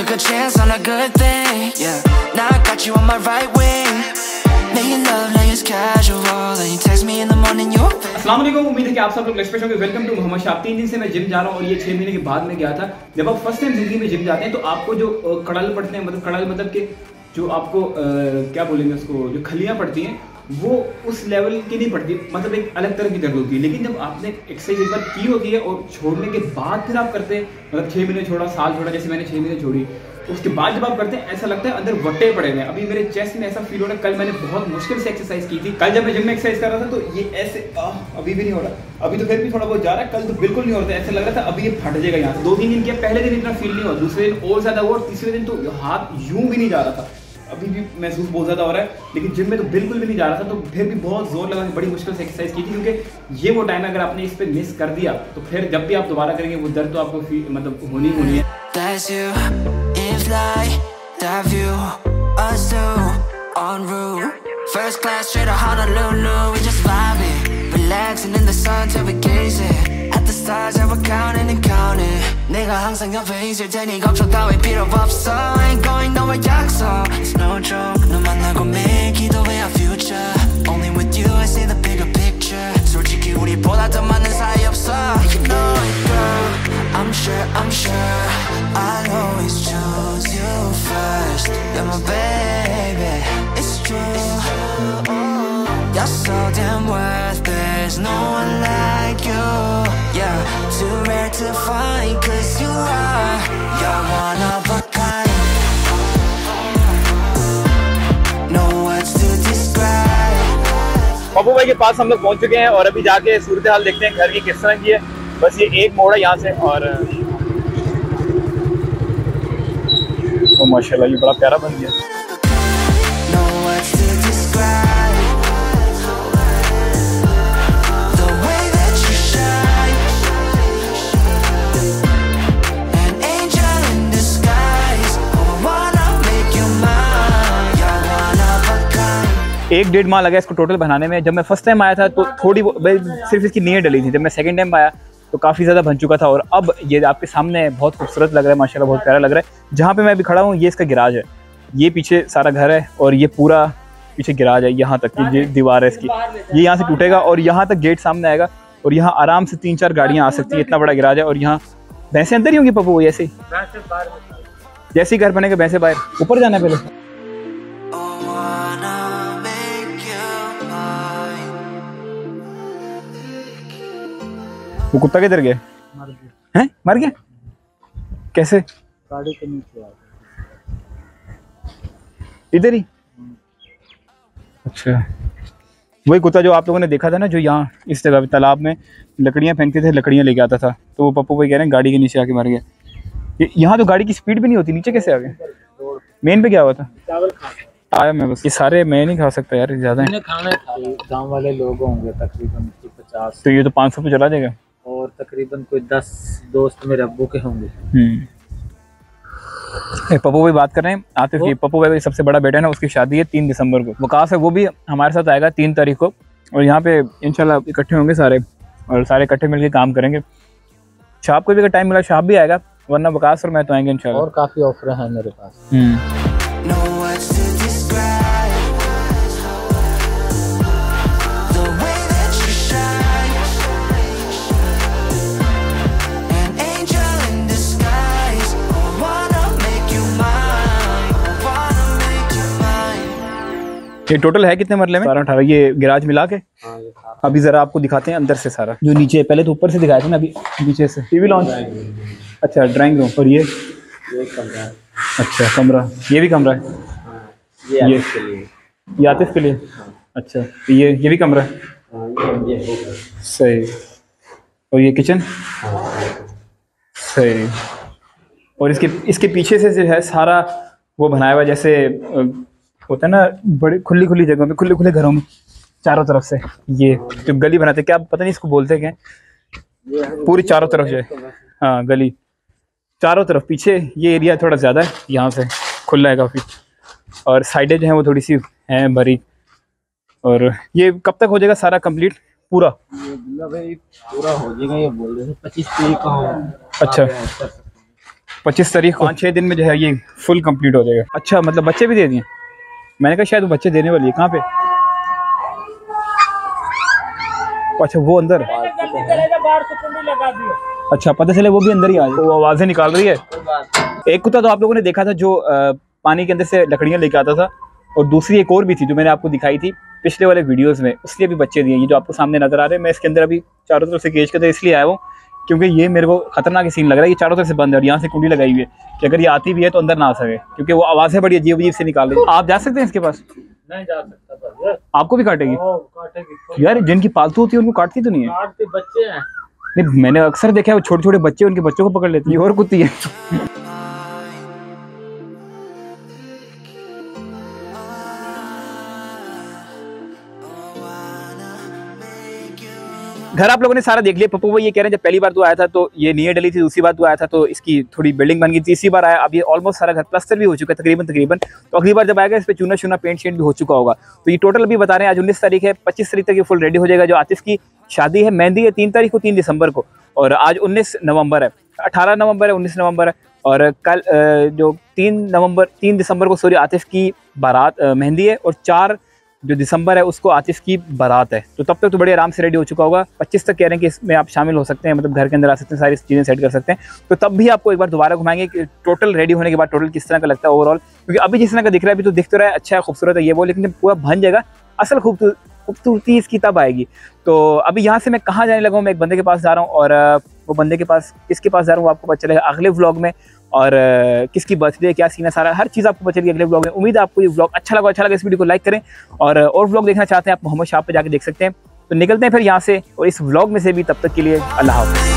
took a chance on a good thing, yeah. Now I got you on my right wing. Making love like it's casual, and you text me in the morning, you. अस्सलाम वालेकुम, उम्मीद है कि आप सब लोग let's होंगे। Welcome to Mohammad Shah. 3 दिन से मैं जिम जा रहा हूँ और ये 6 महीने के बाद में गया था। जब आप फर्स्ट टाइम जिंदगी में जिम जाते हैं तो आपको जो कड़ल पड़ते हैं, मतलब कि जो आपको क्या बोलेंगे उसको, जो खलियाँ पड़ती हैं वो उस लेवल की नहीं पड़ती, मतलब एक अलग तरह की दर्द होती है। लेकिन जब आपने एक्सरसाइज एक बार की होती है और छोड़ने के बाद फिर आप करते हैं, मतलब 6 महीने छोड़ा, साल छोड़ा, जैसे मैंने 6 महीने छोड़ी, उसके बाद जब आप करते हैं ऐसा लगता है अंदर वट्टे पड़े हुए हैं। अभी मेरे चेस्ट में ऐसा फील हो रहा है। कल मैंने बहुत मुश्किल से एक्सरसाइज की थी। कल जब मैं जिम में एक्सरसाइज कर रहा था तो ये ऐसे अभी भी नहीं हो रहा। अभी तो फिर भी थोड़ा बहुत जा रहा है, कल तो बिल्कुल नहीं हो रहा था। ऐसा लग रहा था अभी ये फट जाएगा यहाँ से। 2-3 दिन किया, पहले दिन इतना फील नहीं हुआ, दूसरे दिन और ज्यादा हुआ, और तीसरे दिन तो हाथ यूं भी नहीं जा रहा था। अभी भी महसूस बहुत ज़्यादा हो रहा है, लेकिन जिम में तो बिल्कुल भी नहीं जा रहा था। तो फिर भी बहुत जोर लगा के बड़ी मुश्किल से एक्सरसाइज की थी, क्योंकि ये वो टाइम है अगर आपने इस पे मिस कर दिया तो फिर जब भी आप दोबारा करेंगे वो दर्द तो आपको मतलब होनी है। First class straight to Honolulu, we just vibing, relaxing in the sun till we gazing at the stars that we're counting and counting. 내가 항상 옆에 있을 테니 걱정 따위 필요 없어. Ain't going nowhere 약속. It's no joke. 너 만나고 매일 기도해 our future. Only with you I see the bigger picture. 솔직히 우리보다 더 많은 사이 없어. You know it, girl. I'm sure I'll always choose you first. You're my baby. It's true. You're so damn worth it. There's no one like you. Yeah, too rare to find, 'cause you're one of a kind. No words to describe. Pappu भाई के पास हम लोग पहुंच चुके हैं और अभी जाके सूरत हाल देखते हैं घर की किस तरह की है। बस ये एक मोड़ है यहाँ से, और ओ माशाल्लाह ये बड़ा प्यारा बन गया। एक 1.5 माह लगा इसको टोटल बनाने में। जब मैं फर्स्ट टाइम आया था तो थोड़ी सिर्फ इसकी नींव डली थी। जब मैं सेकंड टाइम आया तो काफ़ी ज़्यादा बन चुका था, और अब ये आपके सामने बहुत खूबसूरत लग रहा है, माशाल्लाह बहुत प्यारा लग रहा है। जहाँ पे मैं अभी खड़ा हूँ ये इसका गिराज है। ये पीछे सारा घर है और ये पूरा पीछे गिराज है। यहाँ तक की दीवार है इसकी, ये यहाँ से टूटेगा और यहाँ तक गेट सामने आएगा, और यहाँ आराम से 3-4 गाड़ियाँ आ सकती है। इतना बड़ा गिराज है, और यहाँ भैंसें अंदर ही होंगी पप्पू? ऐसे ही जैसे ही घर बनेगा भैंसे बाहर। ऊपर जाना है पहले। वो कुत्ता किधर गया? हैं? मर गया? कैसे? गाड़ी के नीचे आ इधर ही? अच्छा, वही कुत्ता जो आप लोगों ने देखा था ना, जो यहाँ इस जगह तालाब में लकड़ियाँ फेंकते थे, लकड़ियाँ लेके आता था, तो वो पप्पू भाई कह रहे हैं गाड़ी के नीचे आके मर गया। यहाँ तो गाड़ी की स्पीड भी नहीं होती, नीचे कैसे आ गए? मेन पे क्या हुआ था? चावल आया मैं बस। ये सारे मैं नहीं खा सकता यार, ज़्यादा है। खाना गाँव वाले लोग होंगे तकरीबन 50, तो ये तो 500 पे चला जाएगा, और तकरीबन कोई 10 दोस्त मेरे अब्बू के होंगे। पप्पू भाई बात कर रहे हैं आतिफ की। पप्पू भाई सबसे बड़ा बेटा है ना, उसकी शादी है 3 दिसंबर को। वकास है वो भी हमारे साथ आएगा 3 तारीख को, और यहाँ पे इंशाल्लाह इकट्ठे होंगे सारे, और सारे इकट्ठे मिलकर काम करेंगे। शाप को भी अगर टाइम मिला शाप भी आएगा, वरना वकास और मैं तो आएंगे इंशाल्लाह। और काफ़ी ऑफर हैं मेरे पास। ये टोटल है कितने मरले में? 12-18। ये गिराज मिला के। अभी जरा आपको दिखाते हैं अंदर से सारा, जो नीचे पहले तो ऊपर से दिखाया था ना, अभी नीचे से। टीवी लॉन्च, अच्छा ड्राइंग रूम, और ये कमरा। अच्छा कमरा, ये भी कमरा है। ये आतिफ के लिए। अच्छा, ये भी कमरा है। सही। और ये किचन। सही। और इसके पीछे से जो है सारा वो बनाया हुआ, जैसे होता है ना बड़ी खुली खुली जगहों में, खुले खुले घरों में चारों तरफ से ये जो गली बनाते, क्या पता नहीं इसको बोलते क्या, पूरी चारों तरफ जो है, हाँ गली चारों तरफ। पीछे ये एरिया थोड़ा ज़्यादा है, यहाँ से खुला है काफ़ी, और साइडें जो हैं वो थोड़ी सी हैं भरी। और ये कब तक हो जाएगा सारा कंप्लीट पूरा? भाई पूरा हो जाएगा, ये बोल रहे थे 25 तारीख का हो। अच्छा 25 तारीख को 5-6 दिन में जो है ये फुल कंप्लीट हो जाएगा। अच्छा, मतलब बच्चे भी दे दिए? मैंने कहा शायद वो बच्चे देने वाली है। कहाँ पे? अच्छा वो अंदर, अच्छा पता चले वो भी अंदर ही आ जाए। वो आवाज़ें निकाल रही है। एक कुत्ता तो आप लोगों ने देखा था जो पानी के अंदर से लकड़ियाँ लेके आता था, और दूसरी एक और भी थी जो मैंने आपको दिखाई थी पिछले वाले वीडियोस में, उसके भी बच्चे दिए। ये जो आपको सामने नजर आ रहे हैं, मैं इसके अंदर अभी चारों तरफ से केज के अंदर इसलिए आया हूँ क्योंकि ये मेरे को खतरनाक सीन लग रहा है। ये चारों तरफ से बंद है और यहाँ से कुंडी लगाई हुई है कि अगर ये आती भी है तो अंदर ना आ सके, क्योंकि वो आवाज़ें बड़ी अजीब अजीब से निकाल रही है। आप जा सकते हैं इसके पास? नहीं जा सकता। आपको भी काटेगी? काटेगी यार जिनकी पालतू होती है उनको काटती तो नहीं है? काटते बच्चे हैं। नहीं, मैंने अक्सर देखा है वो छोटे छोटे बच्चे उनके बच्चों को पकड़ लेती है। और कुत्ती है। घर आप लोगों ने सारा देख लिया। पप्पू वो ये कह रहे हैं जब पहली बार तो आया था तो ये नींव डली थी, दूसरी बार तो आया था तो इसकी थोड़ी बिल्डिंग बन गई, तीसरी बार आया अब ये ऑलमोस्ट सारा घर प्लास्टर भी हो चुका है तकरीबन। तो अगली बार जब आएगा इस पे चूना पेंट शेंट भी हो चुका होगा। तो ये टोटल अभी बता रहे हैं आज 19 तारीख है, 25 तारीख तक ये फुल रेडी हो जाएगा। जो आतिफ की शादी है, मेहंदी है 3 तारीख को, 3 दिसंबर को, और आज 19 नवंबर है, 18 नवंबर है, 19 नवंबर है, और कल जो 3 दिसंबर को सॉरी आतिफ की बारात मेहंदी है, और 4 जो दिसंबर है उसको आतिफ की बारात है। तो तब तक तो बड़े आराम से रेडी हो चुका होगा। 25 तक कह रहे हैं कि इसमें आप शामिल हो सकते हैं, मतलब घर के अंदर आ सकते हैं, सारी चीज़ें सेट कर सकते हैं। तो तब भी आपको एक बार दोबारा घुमाएंगे कि टोटल रेडी होने के बाद टोटल किस तरह का लगता है ओवरऑल, क्योंकि अभी जिस तरह का दिख रहा है अभी तो दिख तो रहा है अच्छा है, खूबसूरत है ये वो, लेकिन जब पूरा बन जाएगा असल खूबसूरती इसकी तब आएगी। तो अभी यहाँ से मैं कहाँ जाने लगा हूँ, मैं एक बंदे के पास जा रहा हूँ, और वो बंदे के पास किसके पास जा रहा हूँ आपको पता चलेगा अगले व्लॉग में, और किसकी बर्थडे क्या सीन है सारा हर चीज़ आपको पता चलेगी अगले व्लॉग में। उम्मीद है आपको ये व्लॉग अच्छा लगा इस वीडियो को लाइक करें, और व्लॉग देखना चाहते हैं आप मोहम्मद शाह पे जाके देख सकते हैं। तो निकलते हैं फिर यहाँ से और इस व्लॉग में से भी, तब तक के लिए अल्लाह हाफ़िज़।